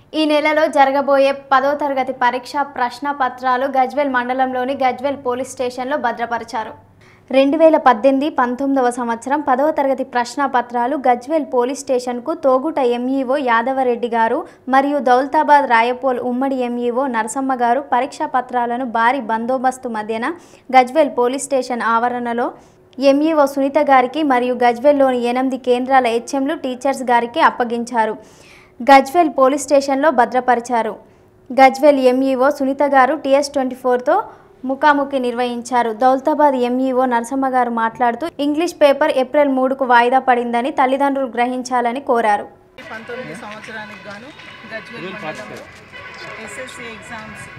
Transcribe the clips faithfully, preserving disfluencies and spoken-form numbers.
ఈ నెలలో జరగబోయే పదో తరగతి పరీక్ష ప్రశ్న పత్రాలు గజ్వేల్ మండలంలోని గజ్వేల్ పోలీస్ స్టేషన్లో భద్రపరిచారు. రెండు వేల పద్దెనిమిది పంతొమ్మిదవ సంవత్సరం పదవ తరగతి ప్రశ్న పత్రాలు గజ్వేల్ పోలీస్ స్టేషన్కు తోగుట ఎంఈఓ యాదవరెడ్డి గారు మరియు దౌలతాబాద్ రాయపోల్ ఉమ్మడి ఎంఈఓ నరసమ్మ గారు పరీక్షా పత్రాలను భారీ బందోబస్తు మధ్యన గజ్వేల్ పోలీస్ స్టేషన్ ఆవరణలో ఎంఈఓ సునీత గారికి మరియు గజ్వేల్లోని ఎనిమిది కేంద్రాల హెచ్ఎంలు టీచర్స్ గారికి అప్పగించారు. గజ్వేల్ పోలీస్ స్టేషన్లో భద్రపరిచారు. గజ్వేల్ ఎంఈఓ సునీత గారు టీఎస్ ట్వంటీ ఫోర్తో ముఖాముఖి నిర్వహించారు. దౌలతాబాద్ ఎంఈఓ నరసమ్మ గారు మాట్లాడుతూ ఇంగ్లీష్ పేపర్ ఏప్రిల్ మూడుకు వాయిదా పడిందని తల్లిదండ్రులు గ్రహించాలని కోరారు. పంతొమ్మిది సంవత్సరానికి గాను గజ్వేల్ మండలంలో ఎస్ఎస్సి ఎగ్జామ్స్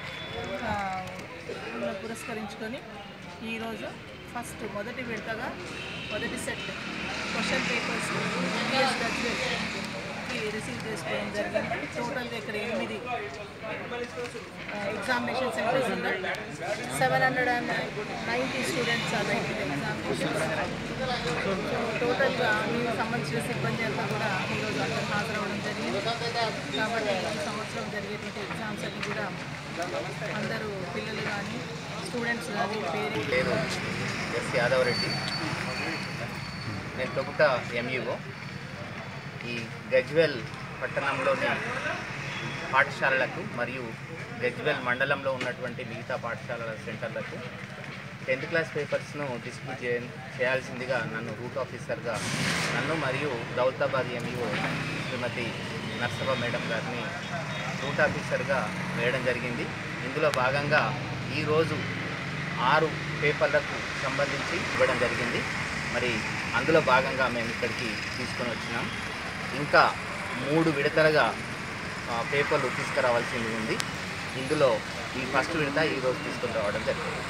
పురస్కరించుకొని ఈరోజు ఫస్ట్ మొదటి విడతగా మొదటి సెట్ క్వశ్చన్ పేపర్స్ టీఎస్ గజ్వేల్కి రిసీవ్ చేసుకోవడం జరిగింది. టోటల్గా ఇక్కడ ఎనిమిది ఎగ్జామినేషన్ సెంటర్స్ ఉన్నాయి. Seven hundred and ninety students ఆ నైంటీ ఎగ్జామినేషన్. టోటల్గా మీకు సంబంధించిన సిబ్బంది అంతా కూడా ఈరోజు అందరూ హాజరవ్వడం జరిగింది. కాబట్టి ఈ సంవత్సరం జరిగేటువంటి ఎగ్జామ్స్ అన్ని కూడా అందరూ పిల్లలు కానీ స్టూడెంట్స్ కానీ పేరు పేరు ఎస్ యాదవరెడ్డి. నేను తొగుట ఎంఈఓ. ఈ గజ్వేల్ పట్టణంలోని పాఠశాలలకు మరియు గజ్వేల్ మండలంలో ఉన్నటువంటి మిగతా పాఠశాలల సెంటర్లకు టెన్త్ క్లాస్ పేపర్స్ను డిస్ట్రిబ్యూట్ చే చేయాల్సిందిగా నన్ను రూట్ ఆఫీసర్గా నన్ను మరియు దౌలతాబాద్ ఎంఈఓ శ్రీమతి నర్సమ్మ మేడం గారిని రూట్ ఆఫీసర్గా వేయడం జరిగింది. ఇందులో భాగంగా ఈరోజు ఆరు పేపర్లకు సంబంధించి ఇవ్వడం జరిగింది. మరి అందులో భాగంగా మేము ఇక్కడికి తీసుకొని వచ్చినాం. ఇంకా మూడు విడతలుగా పేపర్లు తీసుకురావాల్సింది ఉంది. ఇందులో ఈ ఫస్ట్ విడత ఈరోజు తీసుకొని రావడం జరిగింది.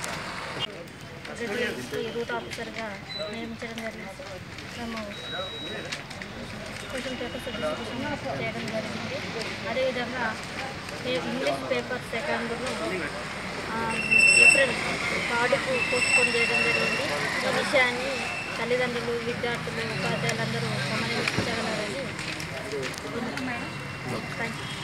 రూట్ ఆఫీసర్గా నియమించడం జరిగింది. మేము క్వశ్చన్ పేపర్స్ డిస్ట్రిబ్యూషన్ చేయడం జరిగింది. అదేవిధంగా ఇంగ్లీష్ పేపర్ సెకండ్లో ఏప్రిల్ థర్డ్కు పోస్ట్పోన్ చేయడం జరిగింది. ఈ విషయాన్ని తల్లిదండ్రులు, విద్యార్థులు, ఉపాధ్యాయులందరూ గమనించగలరని థ్యాంక్ యూ.